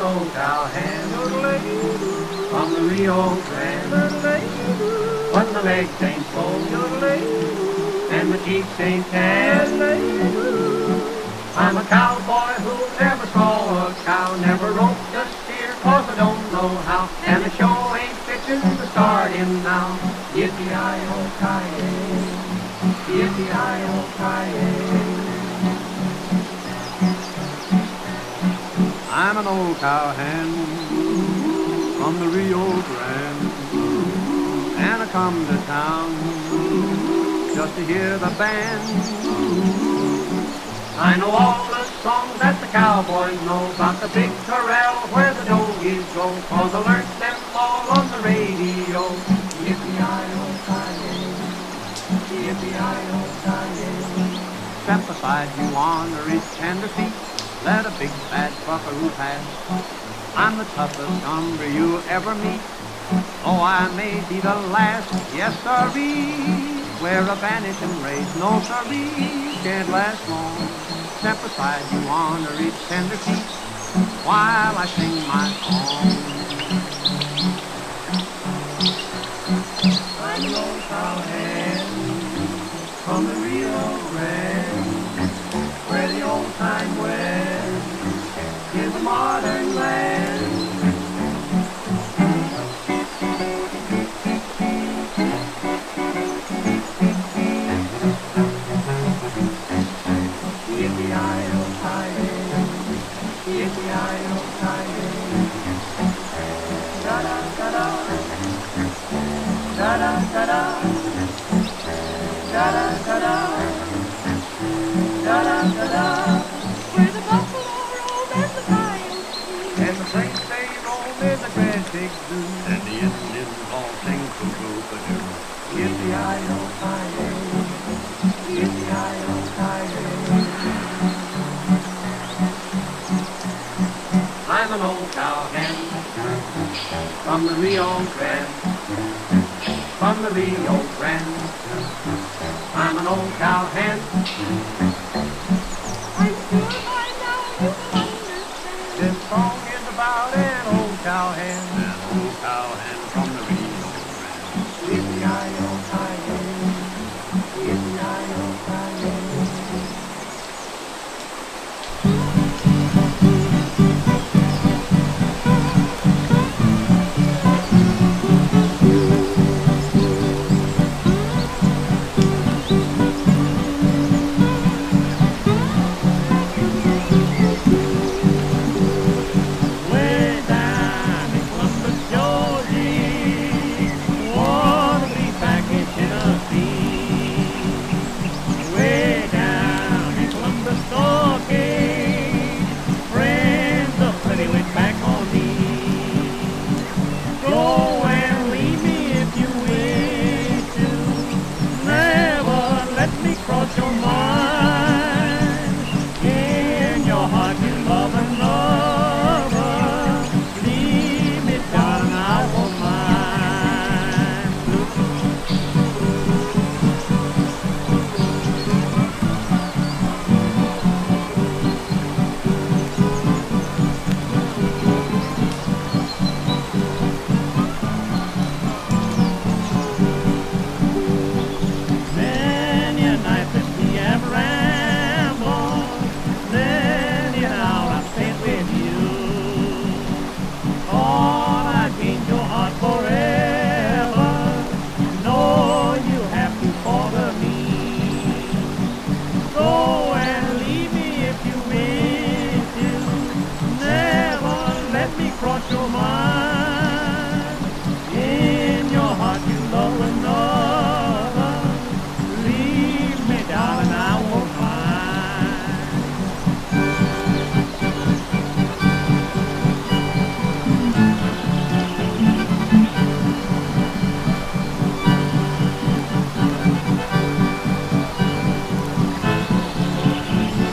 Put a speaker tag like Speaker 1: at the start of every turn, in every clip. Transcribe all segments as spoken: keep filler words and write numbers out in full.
Speaker 1: old cowhand from the Rio Grande. When the legs ain't full and the cheeks ain't tan, I'm a cowboy who never saw a cow, never roped a steer, cause I don't know how, and the show ain't fixin' to start in now. Yippee-i-oh-ki-yay, yippee-i-oh-ki-yay. I'm an old cowhand from the Rio Grande, and I come to town just to hear the band. I know all the songs that the cowboys know about the big corral where the doggies go, cause I learned them all on the radio. Yippee-i-oh-ki-yay, yippee-i-oh-ki-yay. Step aside, you on the rich tender feet, let a big fat buckaroo pass. I'm the toughest hombre you ever meet. Oh, I may be the last, yes sirree. Wear a vanishing race, no sirree, can't last long. Step aside, you wanna reach tender feet while I sing my song. I'm an old cowhand from the Rio Grande, where the old time west is a modern land. Yippee-i-oh-ki-yay, yippee-i-oh-ki-yay. Da-da-da-da, da-da-da-da, da-da-da-da, da-da-da-da. Where the buffalo roam and the coyotes, and the plains they roam in the Grand Big Zoo, and the Indians all sing cuckoo-ca-doo. Yippee-i-oh-ki-yay, yippee-i-oh-ki-yay. I'm an old cowhand from the Rio Grande, from the Rio Grande. I'm an old cowhand. I'm sure by now you understand. This song is about an old cowhand, an old cowhand from the Rio Grande. Yippee-i-oh-ki-yay, yippee-i-oh-ki-yay.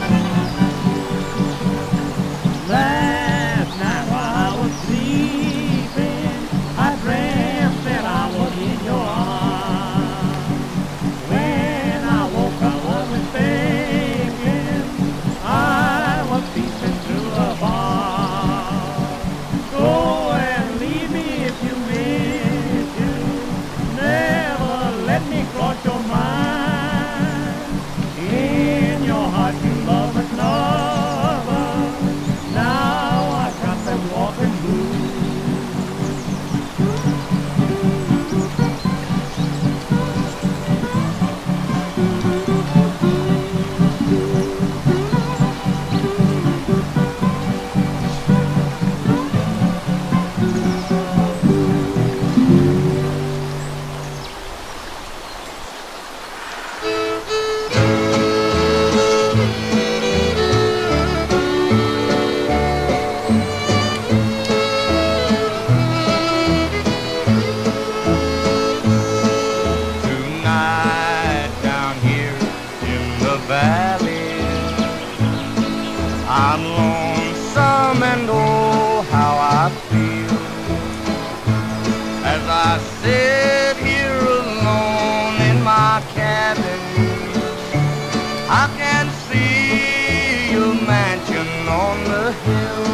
Speaker 1: Last night while I was sleeping,
Speaker 2: I'm lonesome and oh, how I feel as I sit here alone in my cabin. I can see your mansion on the hill.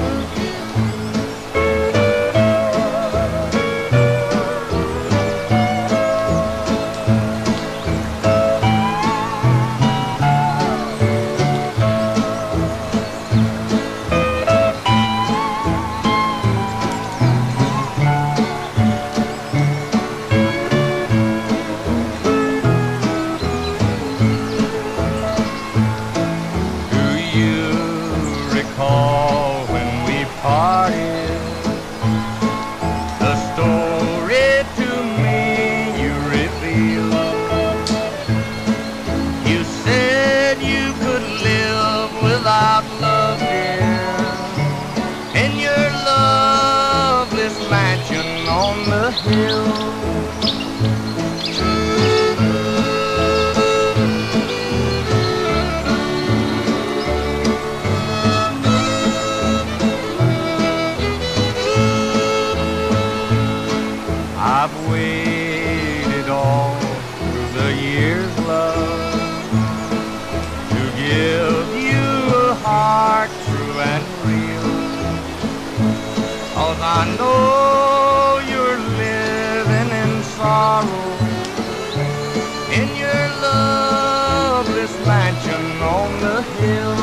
Speaker 2: I've waited all through the years, love, to give you a heart true and real. 'Cause I know you're living in sorrow in your loveless mansion on the hill.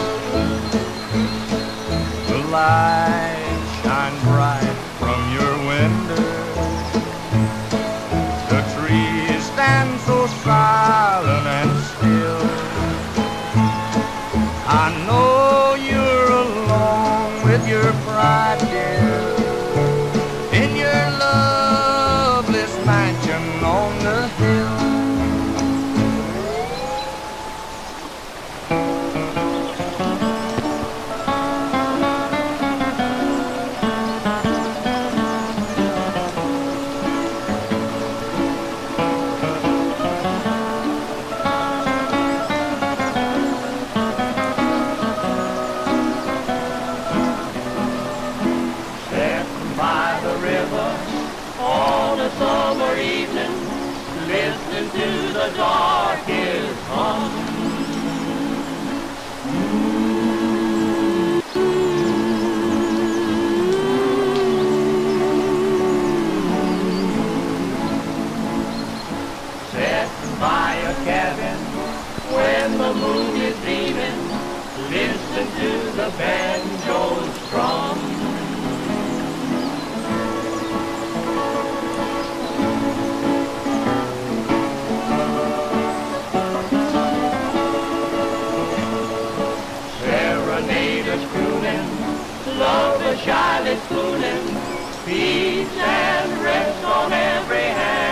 Speaker 2: The light shines bright from your window. Stand so silent and still. I know you're alone with your pride, dear, in your loveless mansion on the hill.
Speaker 3: Summer evening, listening to the darkest hum. Sitting by a cabin when the moon is beaming, listen to the banjo's strum. Love the shyly spooning, peace and rest on every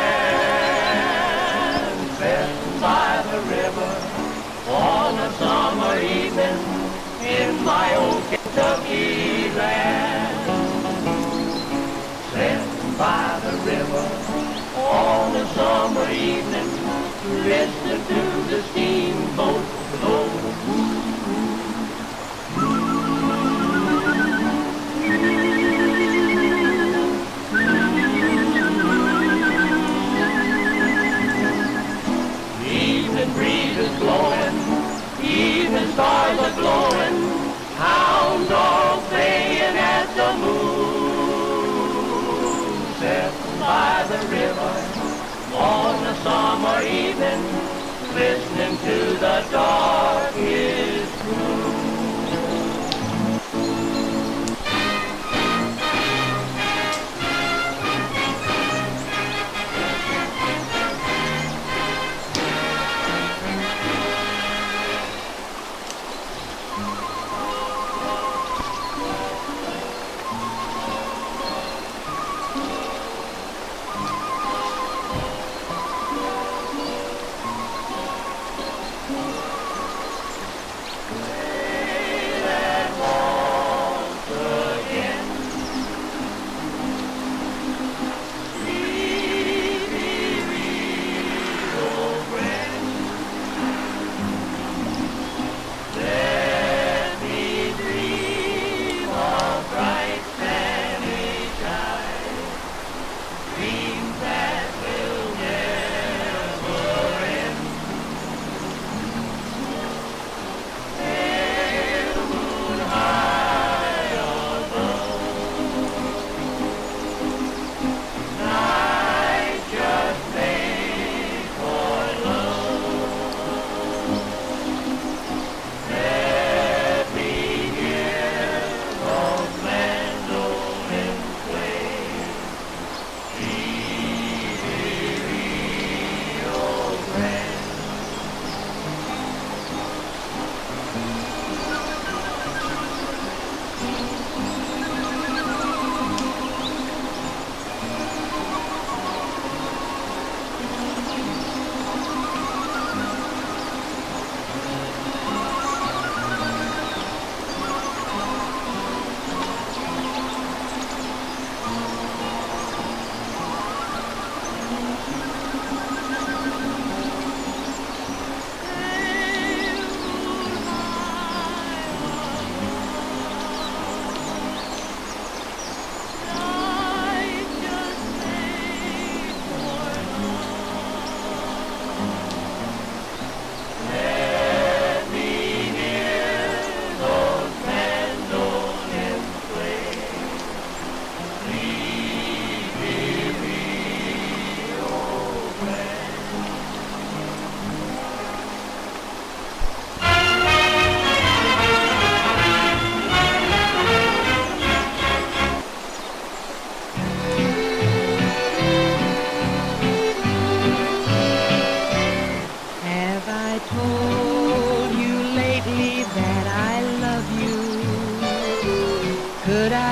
Speaker 3: hand. Sitting by the river on a summer evening in my old Kentucky land. Sitting by the river on a summer evening, listening to the steamboat blow. Breezes blowing, evening stars are glowing, hounds all playing at the moon. Sitting by the river on a summer evening, listening to the darkest moon.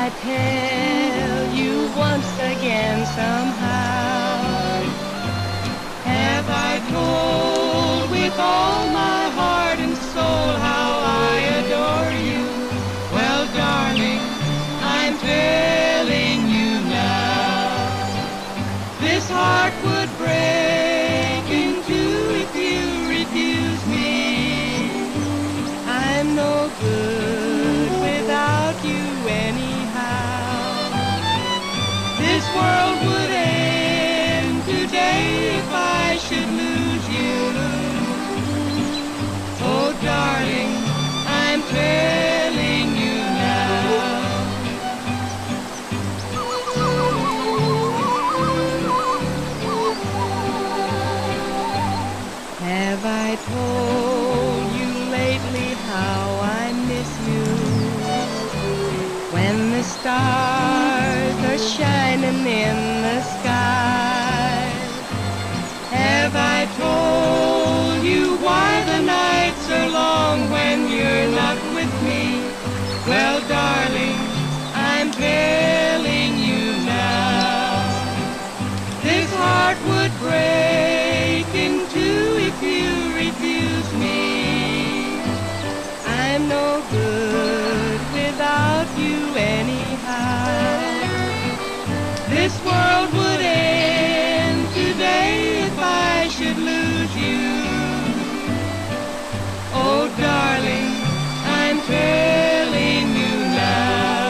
Speaker 4: I tell you once again somehow? Have I told with all my heart and soul how I adore you? Well, darling, I'm telling you now. This heart would break in two if you refuse me. I'm no good without you anyhow. This world would end today if I should lose you. Oh, darling, I'm telling you now. Have I told you lately how I miss you? When the stars are shining in the sky. Have I told you why the nights are long when you're not with me? Well, darling, I'm telling you now. This heart would break in two if you refuse me. I'm no good without you anyhow. This world would end today if I should lose you. Oh, darling, I'm telling you now.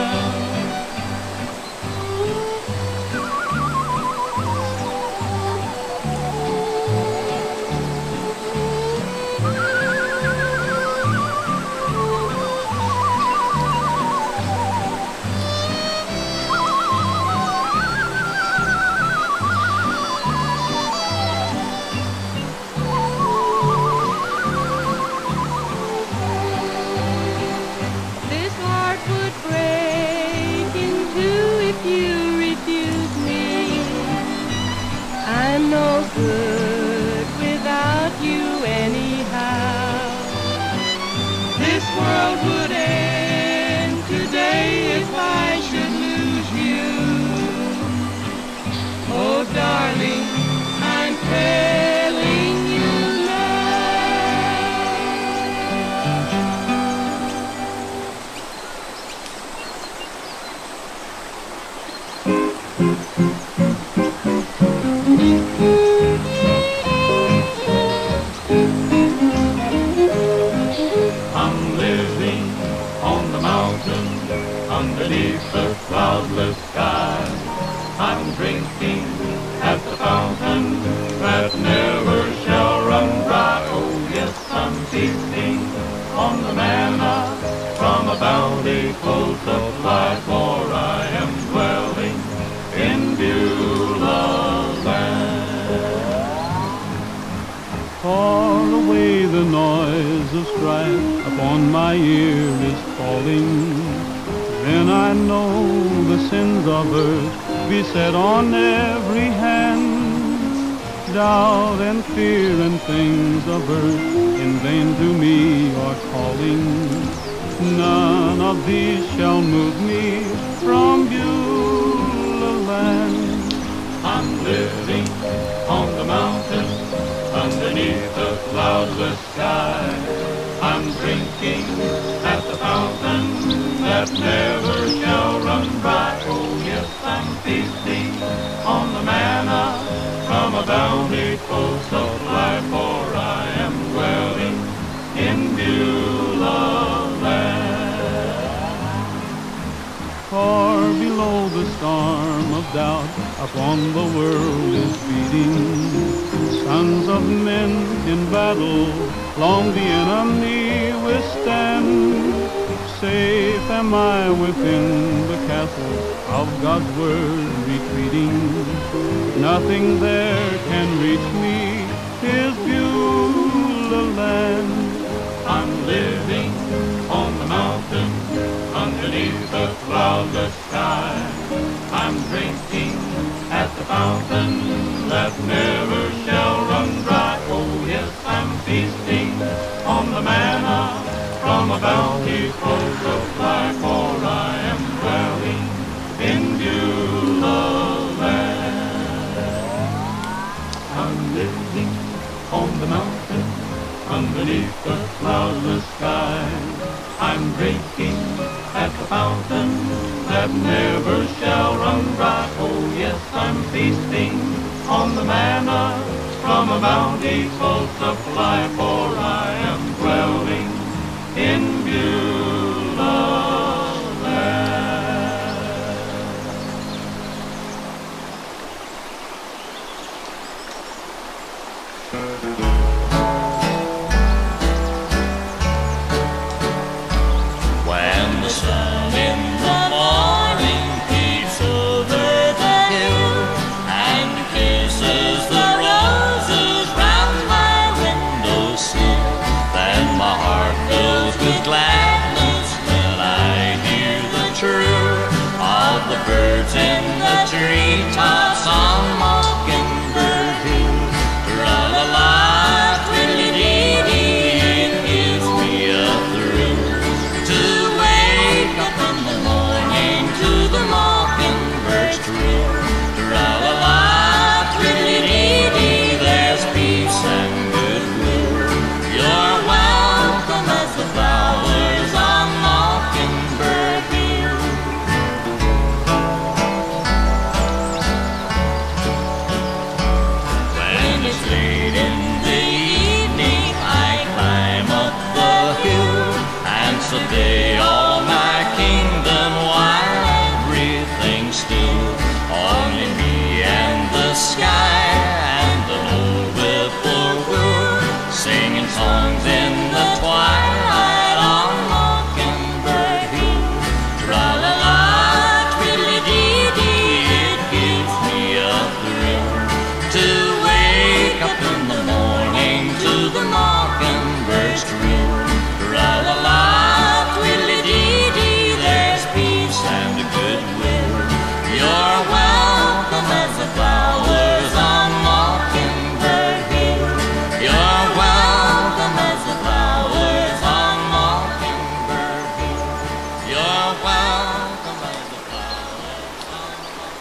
Speaker 4: I'm no good without you anyhow. This world would end today if I should lose you. Oh, darling, I'm telling you
Speaker 3: underneath the cloudless sky. I'm drinking at the fountain that never shall run dry. Oh yes, I'm feasting on the manna from a bountiful supply, for I am dwelling in Beulah's land.
Speaker 5: Far away the noise of strife upon my ear is falling. Then I know the sins of earth beset on every hand. Doubt and fear and things of earth in vain to me are calling. None of these shall move me from Beulah land.
Speaker 3: I'm living on the mountain underneath the cloudless sky. I'm drinking at the fountain that never shall run dry. Oh yes, I'm feasting on the manna from a bountiful supply, for I am dwelling in Beulah land.
Speaker 5: Far below the storm of doubt upon the world is beating. Sons of men in battle long the enemy withstand. Safe am I within the castle of God's word retreating. Nothing there can reach me, his Beulah land.
Speaker 3: I'm living on the mountain underneath the cloudless sky. I'm drinking at the fountain that never shall run dry. Oh yes, I'm feasting on the manna from a bountiful supply, for I am dwelling underneath the cloudless sky. I'm drinking at the fountain that never shall run dry. Oh yes, I'm feasting on the manna from a bountiful supply, for I am dwelling in Beulah land.
Speaker 2: When the sun in the morning peeps over the hill and kisses the roses round my windowsill, then my heart fills with gladness when I hear the chirr of the birds in the treetops on Mockingbird Hill. Tra-la-la, twiddly-dee-dee, it gives me a thrill to wake up in the morning to the mockingbird's trill. Tra-la-la, twiddly-dee-dee, there's peace and goodwill. You're welcome as the flowers on Mockingbird Hill. When it's late in the evening, I climb up the hill and survey all my kingdom while everything's still. Only me and the sky and an old whippoorwill singing songs in the twilight on Mockingbird Hill. Tra-la-la, twiddly-dee-dee, it gives me a thrill to wake up in the morning to the mockingbird's trill. Tra-la-la, twiddly-dee-dee, there's peace and goodwill. You're welcome as the flowers on Mockingbird Hill. You're welcome as the flowers on Mockingbird Hill. You're welcome as the flowers on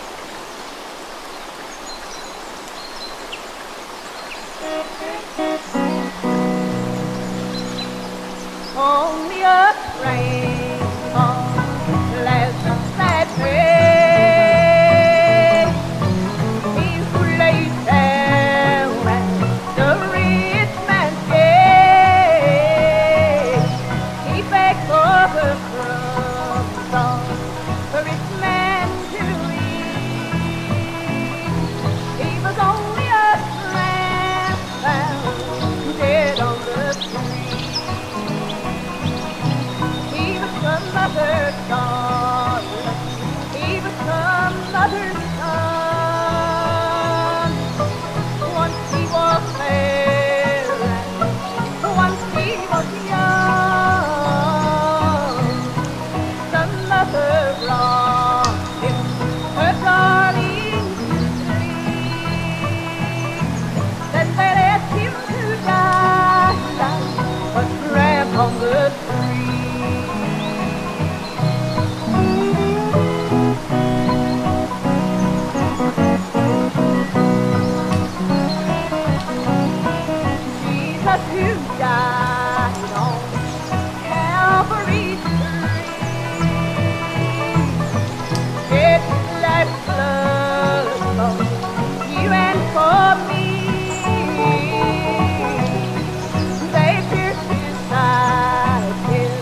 Speaker 6: Only a train on pleasant that way. He who lays down at the rich man's gate, he begs for the crumbs on the rich man to eat. He was only a tramp found dead on the street. He was some mother's son. He was some mother's son. Once he was fair and once he was young. Some mother brought him her darling to sleep. Then they left him to die like a tramp on the street. Jesus who died on Calvary's tree, shed his life's blood for you and for me. They pierced his side till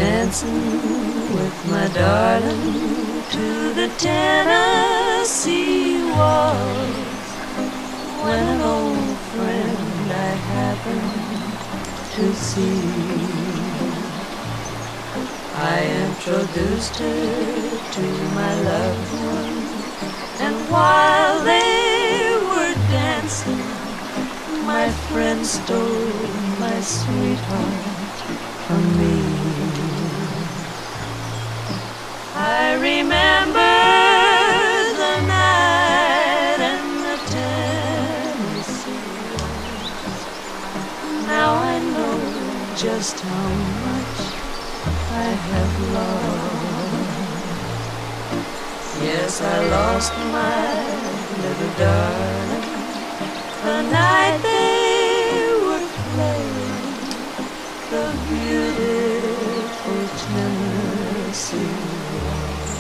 Speaker 4: dancing with my darling to the Tennessee waltz when an old friend I happened to see. I introduced her to my loved one, and while they were dancing, my friend stole my sweetheart from me. I remember the night and the Tennessee waltz. Now I know just how much I have lost. Yes, I lost my little darling the night they were playing the beautiful Tennessee waltz.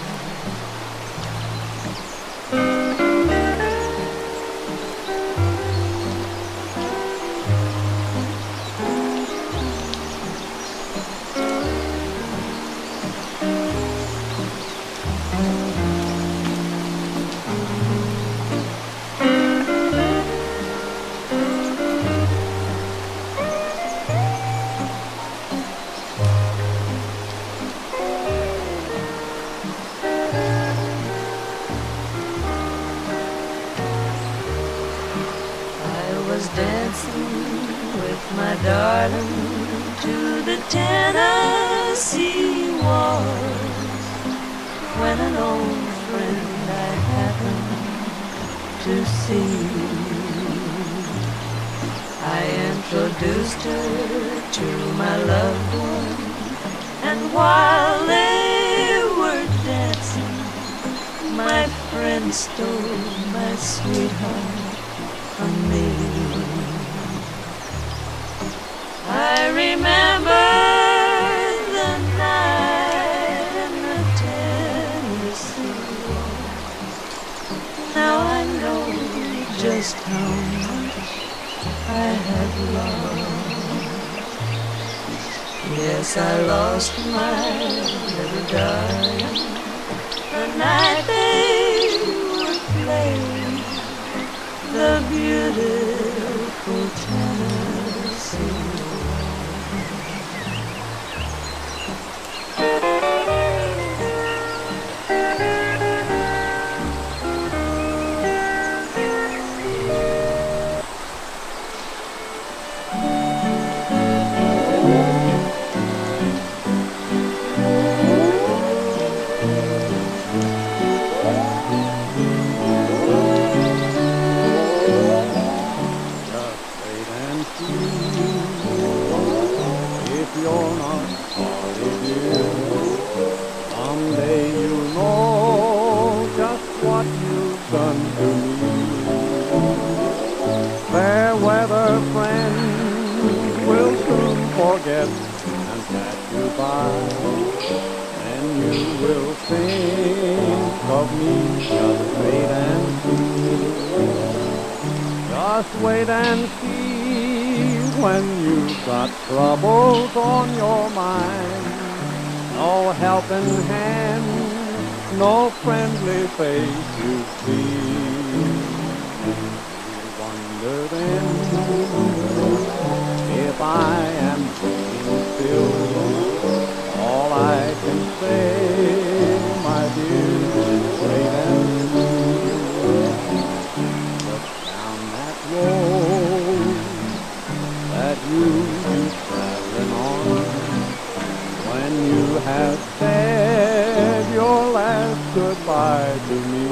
Speaker 4: Dancing with my darling to the Tennessee waltz when an old friend I happened to see. I introduced her to my loved one, and while they were dancing, my friend stole my sweetheart from me. I remember the night in the Tennessee waltz. Now I know just how much I have lost. Yes, I lost my little darling the night they were playing the beautiful Tennessee.
Speaker 5: You're not sorry, dear. Someday you know just what you've done to me. Fair weather friends will soon forget and pass you by, and you will think of me. Just wait and see. Just wait and see. When you've got troubles on your mind, no helping hand, no friendly face you see. You wonder then if I am thinking still. All I can say, my dear, is wait and see. Look down that road that you keep traveling on, when you have said your last goodbye to me.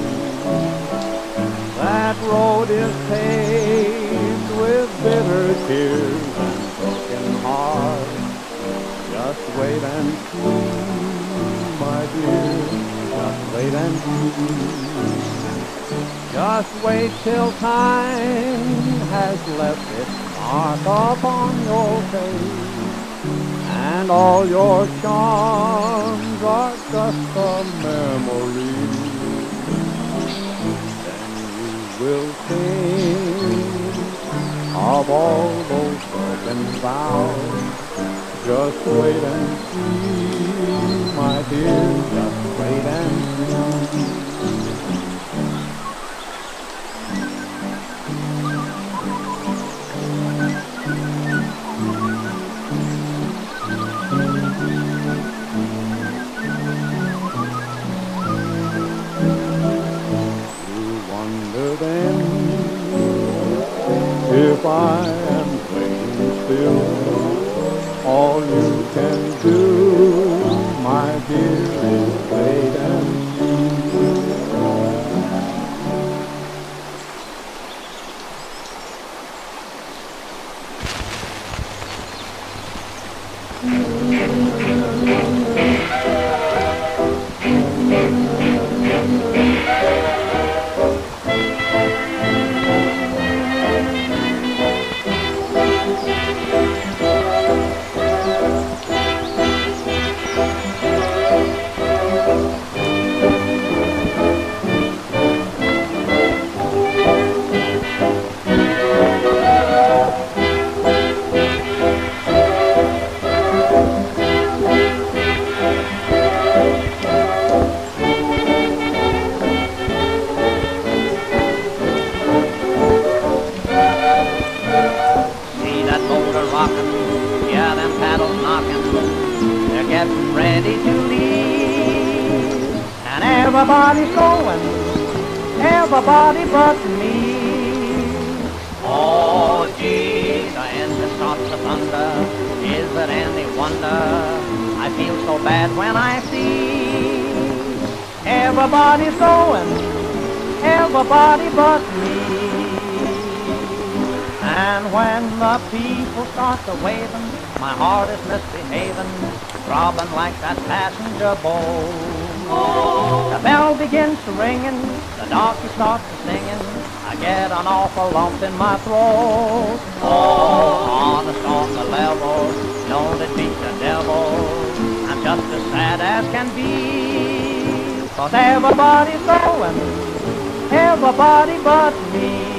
Speaker 5: That road is paved with bitter tears and broken hearts. Just wait and see, my dear, just wait and see. Just wait till time has left its mark upon your face, and all your charms are just a memory. Then you will think of all those broken vows Just wait and see, my dear, just wait and see. You wonder then if I am playing still. All you can do, my dear, is wait and see.
Speaker 1: Everybody's going, everybody but me. Oh, gee, the engine stops the thunder. Is it any wonder? I feel so bad when I see everybody's going, everybody but me. And when the people start to waving, my heart is misbehaving, throbbing like that passenger boat. The bell begins to ringing, the darky starts to singing, I get an awful lump in my throat. Oh, honest on the level, don't it beat the devil, I'm just as sad as can be. Cause everybody's going, everybody but me.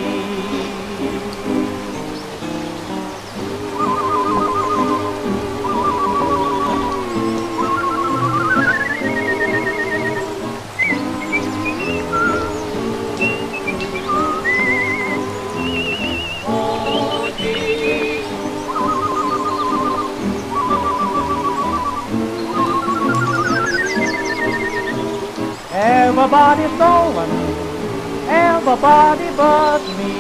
Speaker 1: Everybody's going, everybody but me.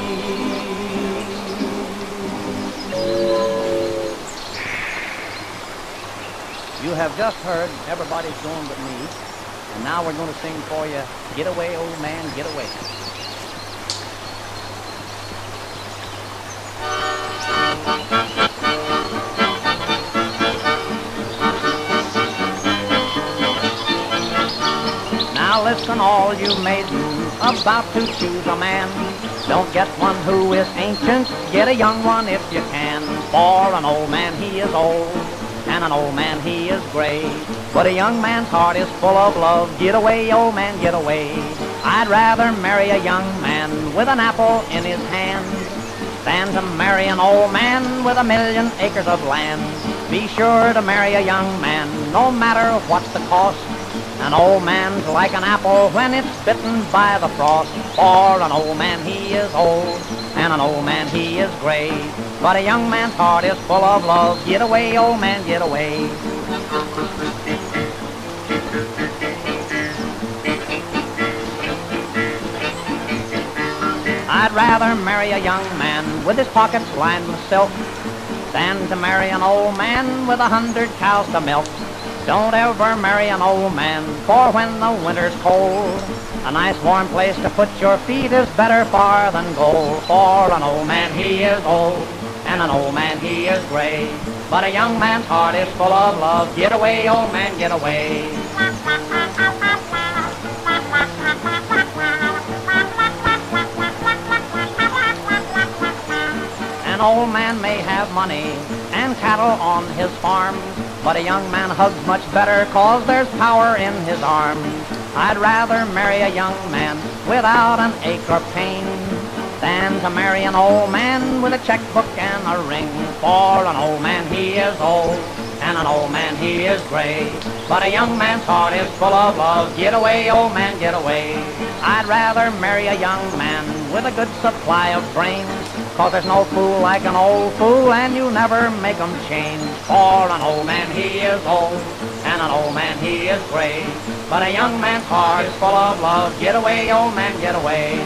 Speaker 1: You have just heard Everybody's Going But Me, and now we're going to sing for you, Get Away, Old Man, Get Away. Now listen, all you maidens about to choose a man. Don't get one who is ancient, get a young one if you can. For an old man he is old, and an old man he is gray. But a young man's heart is full of love. Get away, old man, get away. I'd rather marry a young man with an apple in his hand than to marry an old man with a million acres of land. Be sure to marry a young man, no matter what the cost. An old man's like an apple when it's bitten by the frost. For an old man he is old, and an old man he is gray. But a young man's heart is full of love. Get away, old man, get away. I'd rather marry a young man with his pockets lined with silk than to marry an old man with a hundred cows to milk. Don't ever marry an old man, for when the winter's cold, a nice warm place to put your feet is better far than gold. For an old man he is old, and an old man he is gray. But a young man's heart is full of love. Get away, old man, get away. An old man may have money and cattle on his farm, but a young man hugs much better, 'cause there's power in his arms. I'd rather marry a young man without an ache or pain than to marry an old man with a checkbook and a ring. For an old man he is old, and an old man he is gray. But a young man's heart is full of love. Get away, old man, get away. I'd rather marry a young man with a good supply of brains, 'cause there's no fool like an old fool, and you never make 'em change. For an old man he is old, and an old man he is gray. But a young man's heart is full of love. Get away, old man, get away.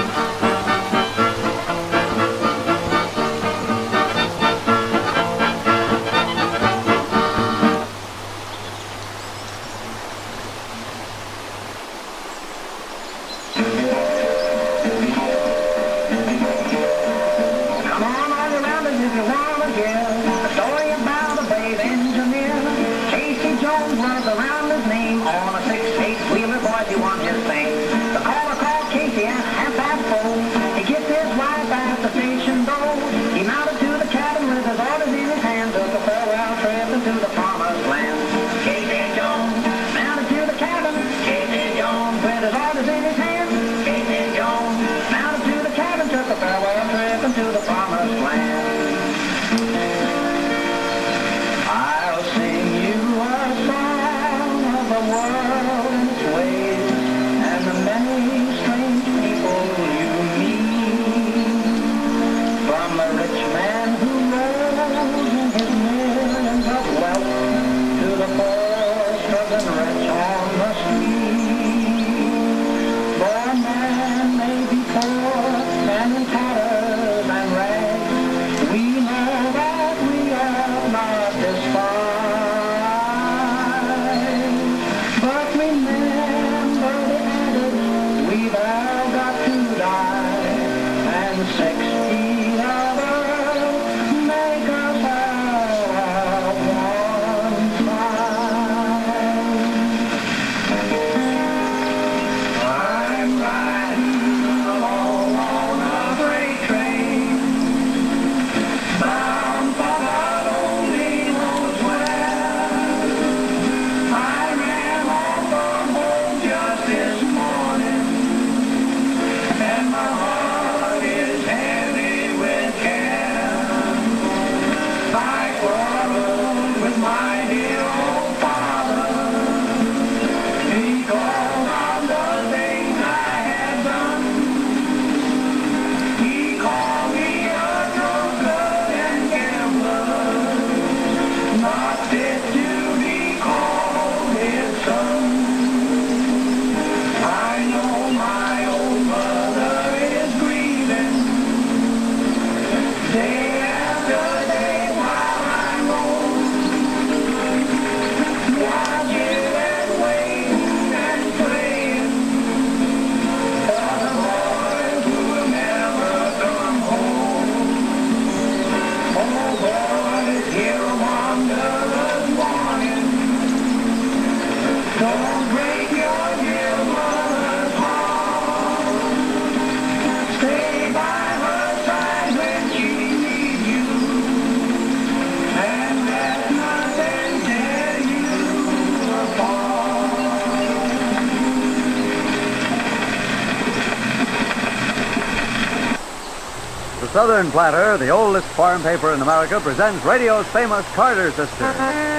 Speaker 7: The Southern Platter, the oldest farm paper in America, presents radio's famous Carter Sisters.
Speaker 6: When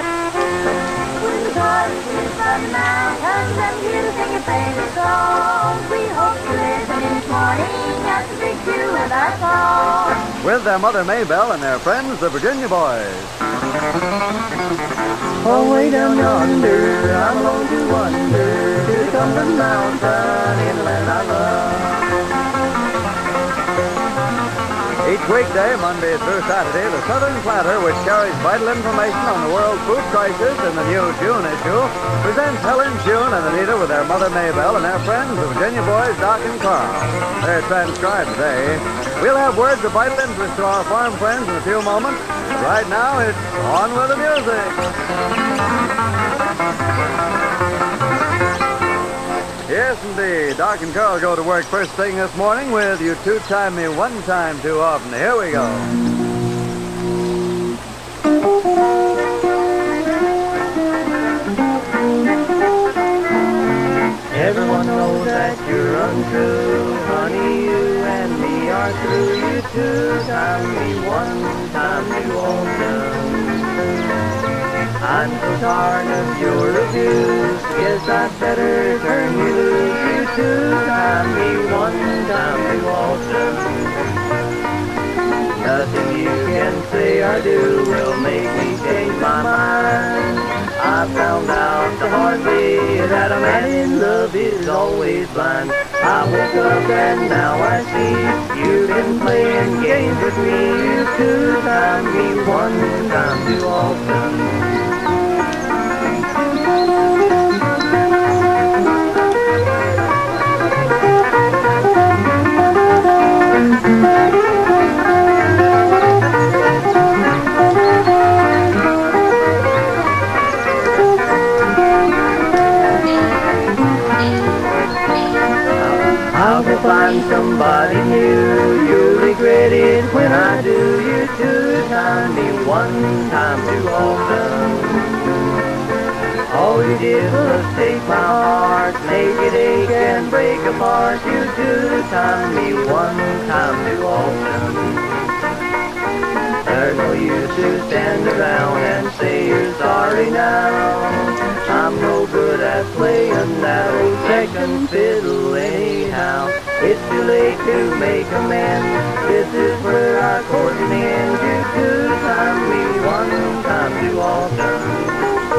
Speaker 6: the chorus is from the mountains and here to sing your favorite songs, we hope you listen each morning as we greet you with our song.
Speaker 7: With their mother Maybelle and their friends, the Virginia Boys.
Speaker 8: Oh, way down yonder, I'm alone to wonder, to the Cumberland Mountain in the land I love.
Speaker 7: Each weekday, Monday through Saturday, the Southern Platter, which carries vital information on the world food crisis in the new June issue, presents Helen, June, and Anita with their mother Maybelle and their friends, the Virginia Boys, Doc and Carl. They're transcribed today. We'll have words of vital interest to our farm friends in a few moments. But right now, it's on with the music. Yes, indeed. Doc and Carl go to work first thing this morning with You Two-Time Me One Time Too Often. Here we go.
Speaker 8: Everyone knows that you're untrue, honey, you and me are through. You two-time me one time too often. I'm so tired of your abuse. Guess I'd better turn you loose. You two-time me one time too often. Nothing you can say or do will make me change my mind. I found out the hard way that a man in love is always blind. I woke up and now I see you've been playing games with me. You two-time me one time too often. I'll go find somebody new. You'll regret it when I do. You two-time me one time too often. All you did was take my heart, make it ache and break apart. You two-time me one time too often. There's no use to stand around and say you're sorry now. I'm no good at playing that old second fiddle anyhow. It's too late to make amends. This is where our courting ends. You two-time me one time too often.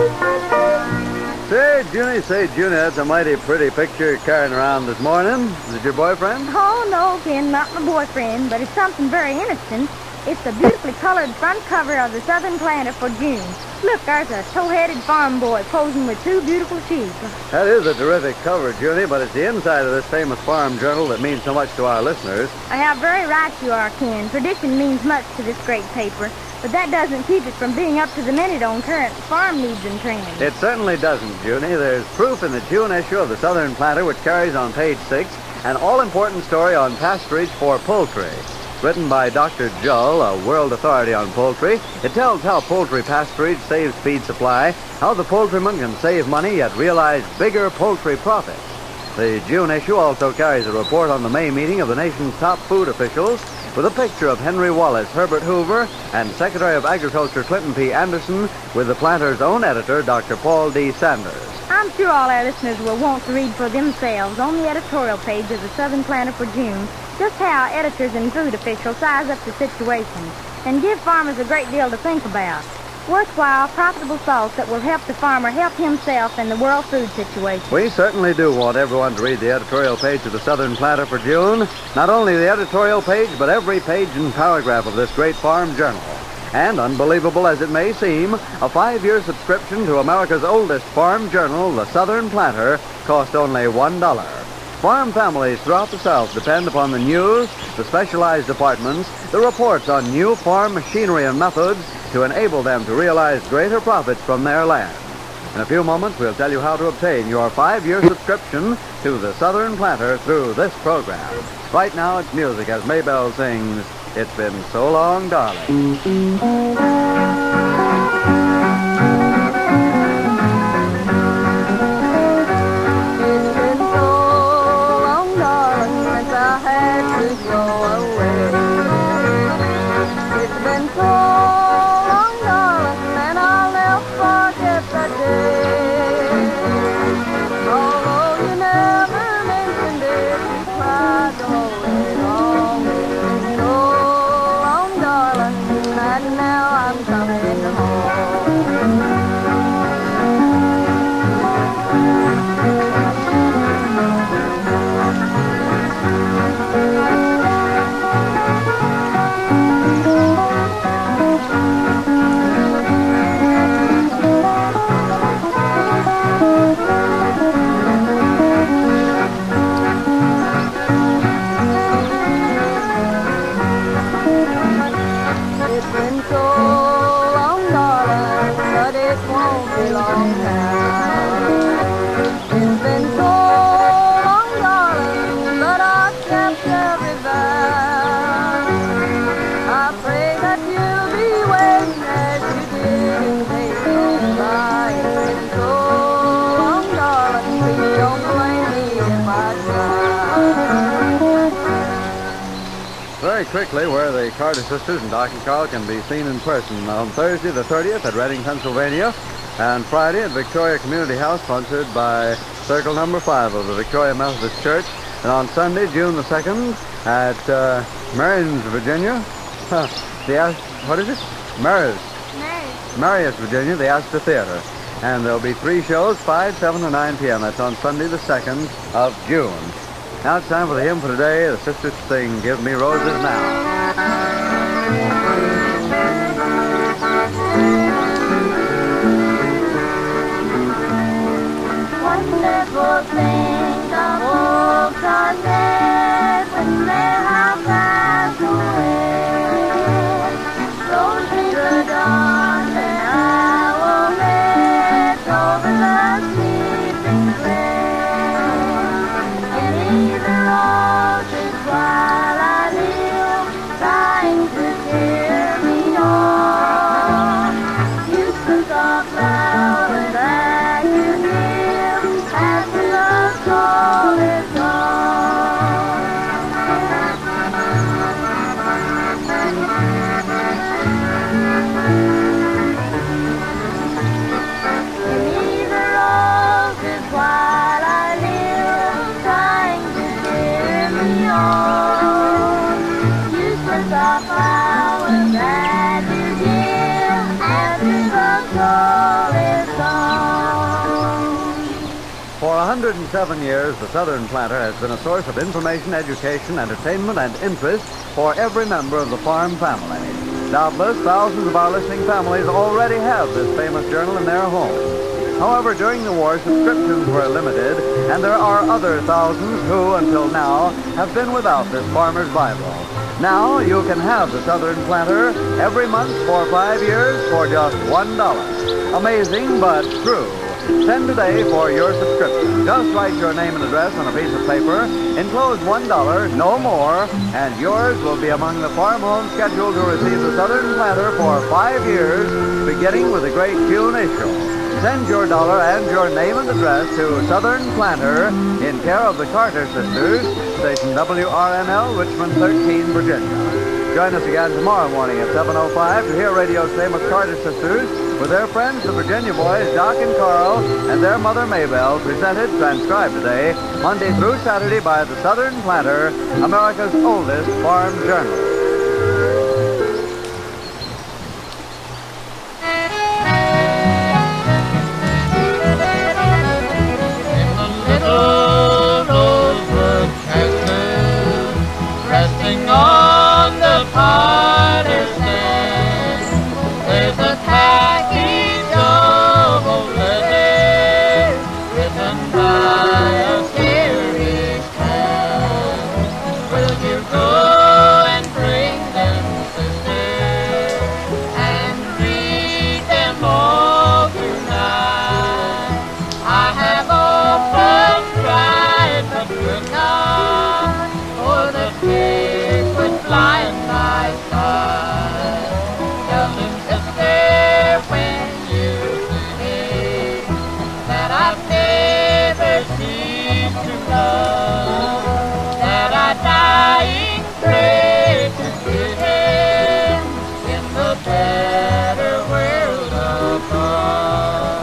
Speaker 7: Say, Junie, say, Junie, that's a mighty pretty picture you're carrying around this morning. Is it your boyfriend?
Speaker 6: Oh, no, Ken, not my boyfriend, but it's something very innocent. It's the beautifully colored front cover of the Southern Planter for June. Look, there's a tow-headed farm boy posing with two beautiful sheep.
Speaker 7: That is a terrific cover, Junie, but it's the inside of this famous farm journal that means so much to our listeners.
Speaker 6: I have very right you are, Ken. Tradition means much to this great paper, but that doesn't keep it from being up to the minute on current farm needs and trends.
Speaker 7: It certainly doesn't, Junie. There's proof in the June issue of the Southern Planter, which carries on page six an all-important story on pasturage for poultry. Written by Doctor Jull, a world authority on poultry, it tells how poultry pasturage saves feed supply, how the poultryman can save money yet realize bigger poultry profits. The June issue also carries a report on the May meeting of the nation's top food officials with a picture of Henry Wallace, Herbert Hoover, and Secretary of Agriculture Clinton P. Anderson with the Planter's own editor, Doctor Paul D. Sanders.
Speaker 6: I'm sure all our listeners will want to read for themselves on the editorial page of the Southern Planter for June just how editors and food officials size up the situation and give farmers a great deal to think about. Worthwhile, profitable thoughts that will help the farmer help himself in the world food situation.
Speaker 7: We certainly do want everyone to read the editorial page of the Southern Planter for June. Not only the editorial page, but every page and paragraph of this great farm journal. And, unbelievable as it may seem, a five-year subscription to America's oldest farm journal, the Southern Planter, cost only one dollar. Farm families throughout the South depend upon the news, the specialized departments, the reports on new farm machinery and methods to enable them to realize greater profits from their land. In a few moments, we'll tell you how to obtain your five-year subscription to the Southern Planter through this program. Right now, it's music as Maybelle sings, "It's Been So Long, Darling." Very quickly, where the Carter sisters and Doc and Carl can be seen in person on Thursday the thirtieth at Reading, Pennsylvania. And Friday at Victoria Community House, sponsored by Circle Number Five of the Victoria Methodist Church. And on Sunday, June the second, at uh, Marion, Virginia, huh, the Ast- what is it? Marius.
Speaker 6: Marius.
Speaker 7: Marius, Virginia, the Astor Theater. And there'll be three shows, five, seven, and nine p m That's on Sunday the second of June. Now it's time for the hymn for today. The sisters sing "Give Me Roses Now."
Speaker 6: Wonderful things the hopes are dead when they have passed away. Those in the dawn that I will live over the sleeping grave. And either roses while I live, trying to tear me on. Useless of flowers that you give after the soul is gone. Give me the roses while I live, trying to cheer me on. Useless of flowers that you give after the soul is gone.
Speaker 7: For one hundred seven years, the Southern Planter has been a source of information, education, entertainment, and interest for every member of the farm family. Doubtless, thousands of our listening families already have this famous journal in their homes. However, during the war, subscriptions were limited, and there are other thousands who, until now, have been without this Farmer's Bible. Now, you can have the Southern Planter every month for five years for just one dollar. Amazing, but true. Send today for your subscription. Just write your name and address on a piece of paper, enclose one dollar, no more, and yours will be among the farm homes scheduled to receive the Southern Planter for five years, beginning with the great June issue. Send your dollar and your name and address to Southern Planter in care of the Carter Sisters, station W R N L, Richmond thirteen, Virginia. Join us again tomorrow morning at seven oh five to hear radio's famous Carter Sisters with their friends, the Virginia boys, Doc and Carl, and their mother, Maybelle, presented, transcribed today, Monday through Saturday by the Southern Planter, America's oldest farm journal.
Speaker 2: Little rosewood cactus resting on the potter's stand. There's a package of old letters written by a serious man. Will you go and bring them, sister, and read them all tonight? I have often tried, but could not, for the tears would blind my sight. Tell them, sister, when you see me, that I've never ceased to love, that I dying pray to see him in the better world above.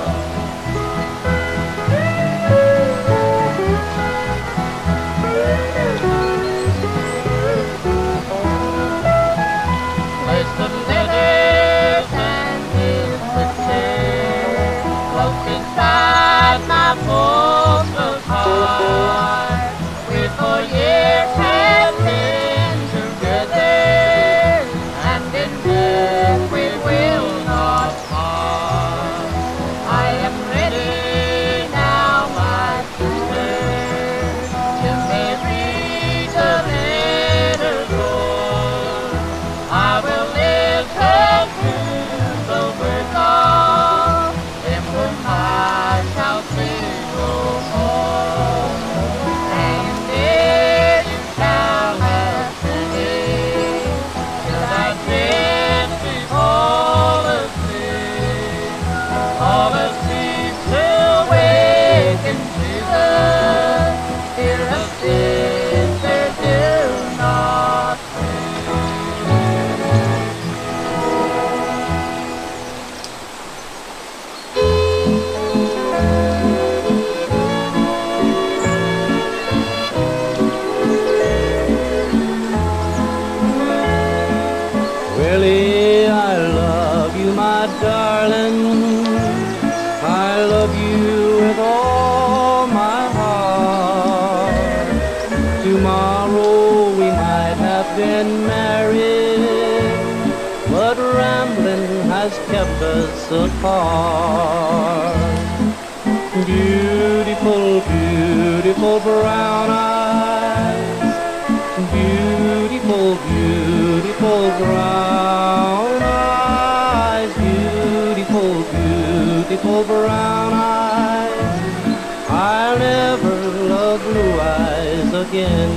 Speaker 2: Place the letters and his picture close inside my postal card. We for years have been together, and in death we will not part. I am ready now, my sister, till they read the letters o'er. I will listen to the words of them whom I shall see no more. And there you shall
Speaker 5: been married, but rambling has kept us apart. Beautiful, beautiful brown eyes, beautiful, beautiful brown eyes, beautiful, beautiful brown eyes. I'll never love blue eyes again.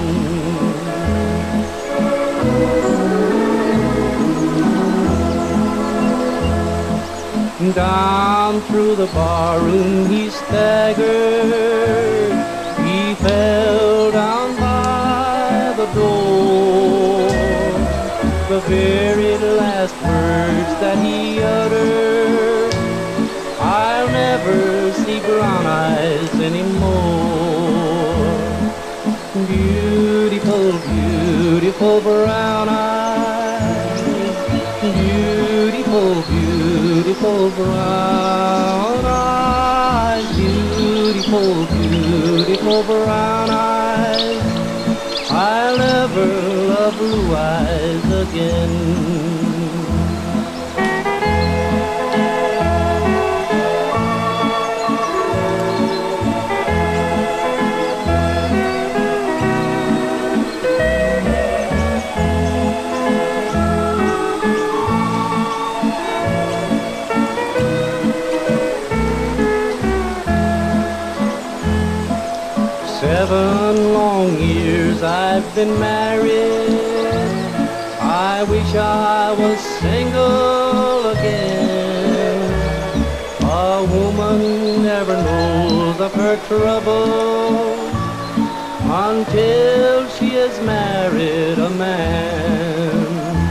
Speaker 5: Down through the barroom he staggered, he fell down by the door. The very last words that he uttered, I'll never see brown eyes anymore. Beautiful, beautiful brown eyes, beautiful, beautiful brown eyes, beautiful, beautiful brown eyes. I'll never love blue eyes again. Seven long years I've been married, I wish I was single again. A woman never knows of her trouble until she has married a man.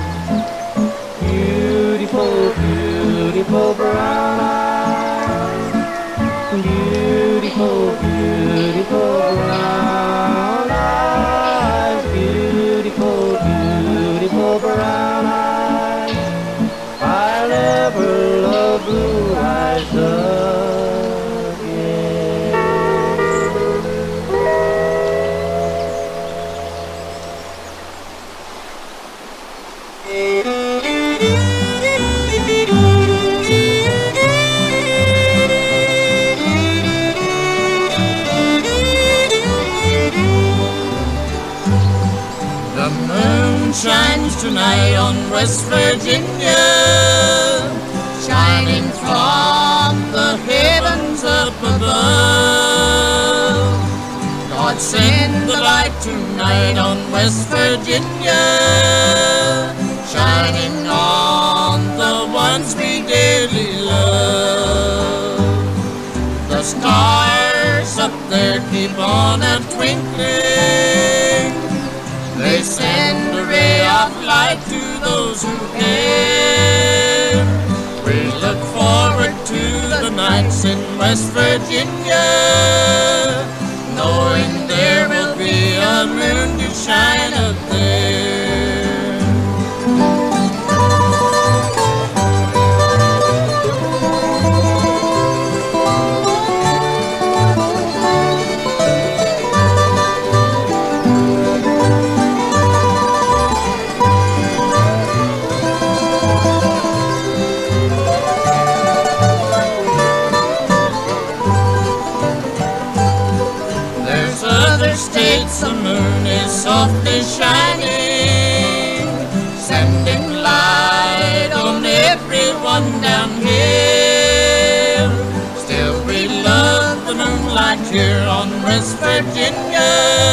Speaker 5: Beautiful, beautiful brown eyes, beautiful, beautiful brown eyes, beautiful, beautiful brown eyes. I'll never love blue eyes
Speaker 2: shines tonight on West Virginia, shining from the heavens up above. God send the light tonight on West Virginia, shining on the ones we dearly love. The stars up there keep on a twinkling, they send a ray of light to those who care. We look forward to the nights in West Virginia, knowing there will be a moon to shine up there. States the moon is softly shining, sending light on everyone down here. Still we love the moonlight here on West Virginia,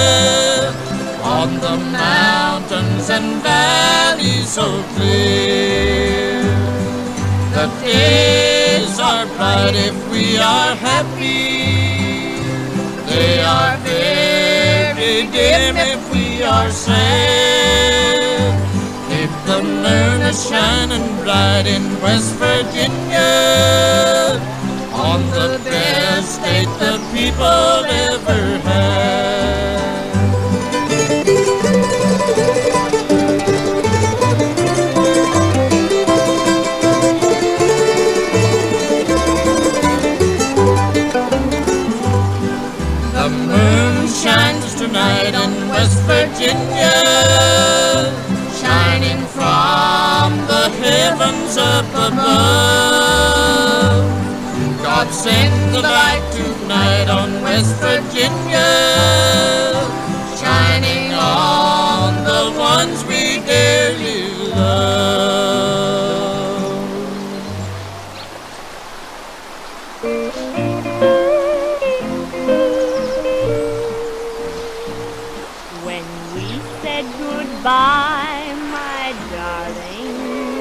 Speaker 2: on the mountains and valleys so clear. The days are bright if we are happy, they are very dim if we are sad. Keep the moon a shining bright in West Virginia, on the best state the people ever had. The moon shines tonight in West Virginia, up above. God send the light tonight on West Virginia, shining on the ones we dearly love.
Speaker 4: When we said goodbye, my darling,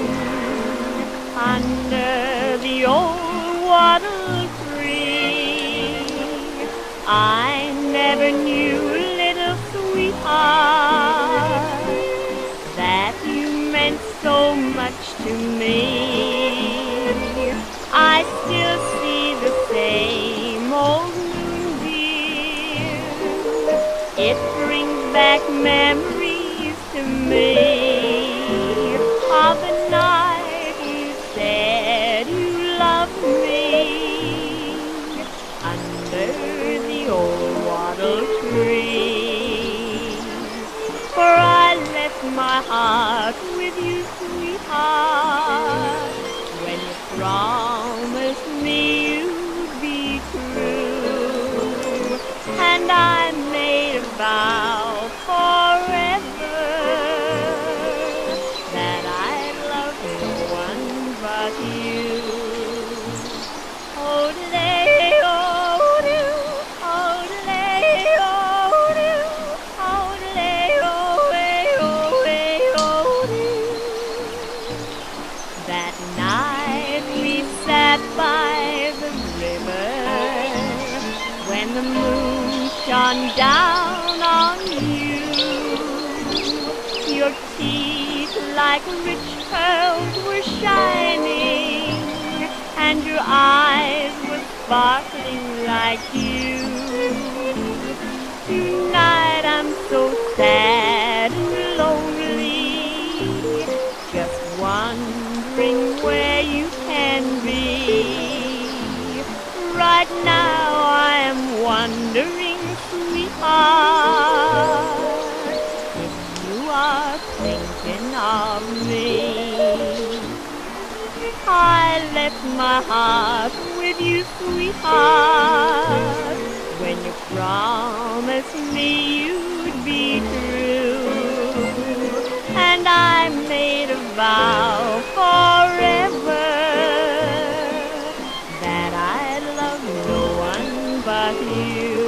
Speaker 4: under the old wattle tree, I never knew, little sweetheart, that you meant so much to me. I still see the same old moon, dear. It brings back memories to me of the night you said you loved me under the old wattle tree. For I left my heart with you, sweetheart, when you promised me you'd be true. And I made a vow forever that I'd love no one but you. Oh, today, oh, do, oh, today, oh, do, oh, today, oh, way, oh, way, oh, do. That night we sat by the river when the moon shone down on you. Your teeth like rich pearls were shining, and your eyes were sparkling like you. Tonight I'm so sad and lonely, just wondering where you can be. Right now I am wondering, sweetheart, if you are thinking of me. I left my heart with you, sweetheart, when you promised me you'd be true. And I made a vow forever that I'd love no one but you.